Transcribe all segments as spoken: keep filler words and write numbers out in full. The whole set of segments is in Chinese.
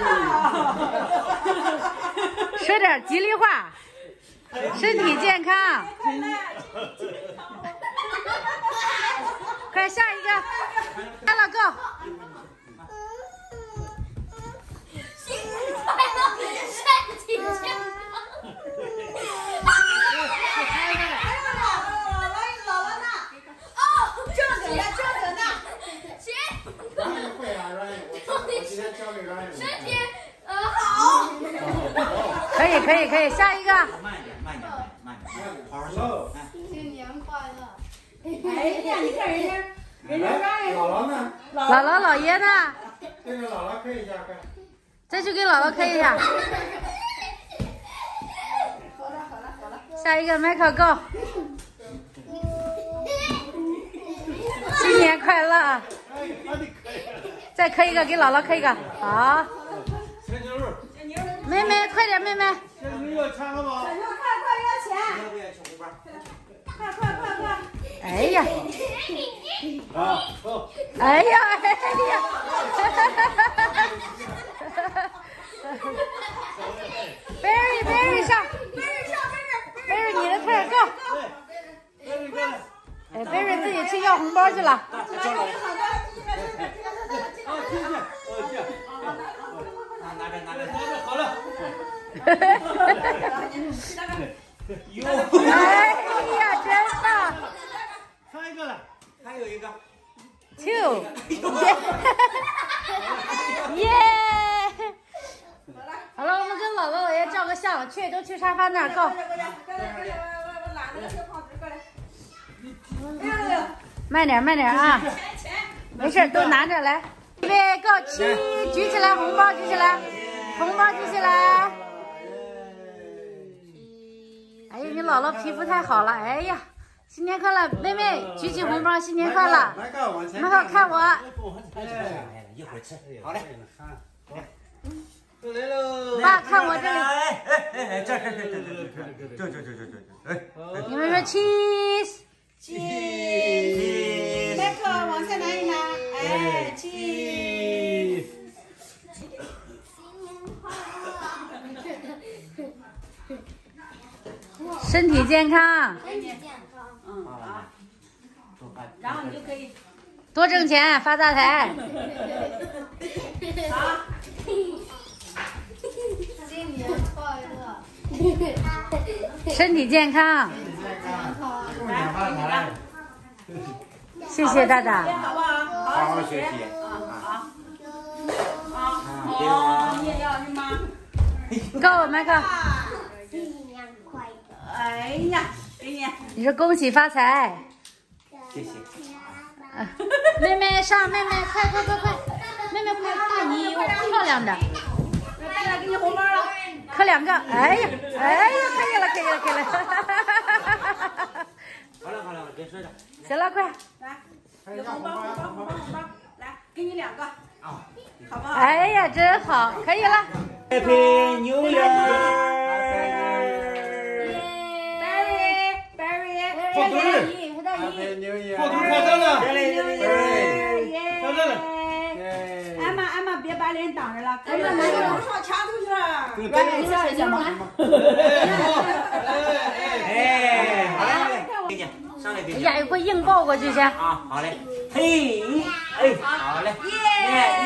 说点吉利话，身体健康。快下一个，来了 ，Go！ 新年快乐，身体健康。身体呃好， 可以可以可以，下一个。 慢一点，慢一点，慢一点，好好说。 新年快乐！ 哎呀，你看人家，人家让人姥姥呢？ 姥姥姥爷呢？ 这个姥姥磕一下，快！ 再去给姥姥磕一下。 好了好了好了， 下一个 ，Michael Go。新年快乐！再磕一个，给姥姥磕一个。好。 小牛肉， 妹妹，快点，妹妹。 小牛要钱了吗？ 小牛快快要钱！快快快快！ 哎呀！ 啊，走。 哎呀！哎呀！Berry Berry 上 Berry 上 ，Berry 你的 turn Go。哎 ，Berry 自己去要红包去了。 啊，谢谢，哦谢。 拿着拿着拿着，好了。哟， 哎呀，真棒！ 上一个了， 还有一个。 Two， 耶！好了，我们跟姥姥姥爷照个相，去都去沙发那儿 Go。慢点慢点啊，没事都拿着来。预备 Go， 七，举起来，红包举起来，红包举起来。哎呀，你姥姥皮肤太好了，哎呀，新年快乐，妹妹举起红包，新年快乐。 来个往前。 门口看我。 一会儿吃，好嘞。 来喽。 爸，看我这里。 哎哎哎，这这这这这这这这这这哎。 你们说 cheese。 cheese。麦克往下拿一拿，哎 cheese。 身体健康， 身体健康。 嗯好，然后你就可以多挣钱，发大财。 好。 新年快乐， 身体健康。 共享发财。 谢谢大大。 好不好？ 好好学习。 啊好。啊好，你也要是吗？ 够，麦克。 新年快乐。 哎呀，给你。 你说恭喜发财。 谢谢。 啊，妹妹上，妹妹快快快快，妹妹快大你漂亮的。 大家给你红包了。 磕两个，哎呀，哎呀，可以了，可以了，可以了。 好了好了，别说了。 行了，快。 来，有红包红包红包红包，来，给你两个。 啊， 好不好？ 哎呀，真好，可以了。 Happy New Year！Berry，Berry， 放毒日。 他大姨， 过冬过灯了。 牛耶！ 到这了。 安妈安妈别把脸挡着了，安妈拿着上墙头去了。来，你笑一下吧。 哎，好嘞，给你，上来给你。 哎呀，一会硬抱过去先。 啊，好嘞。嘿，哎，好嘞。耶耶。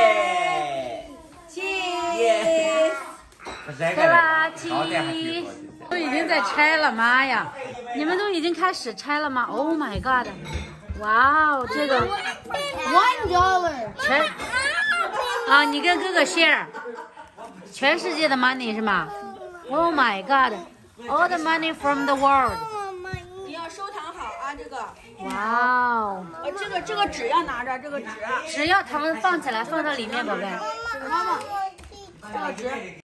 cheese。 对吧？七，都已经在拆了，妈呀！你们都已经开始拆了吗 ？Oh my god！ 哇哦，这个 One dollar。 全啊，你跟哥哥 share， 全世界的 money 是吗 ？Oh my god！All the money from the world。 你要收藏好啊，这个。 哇哦！ 呃，这个这个纸要拿着，这个纸。 只要糖放起来，放到里面，宝贝。 妈妈，这个纸。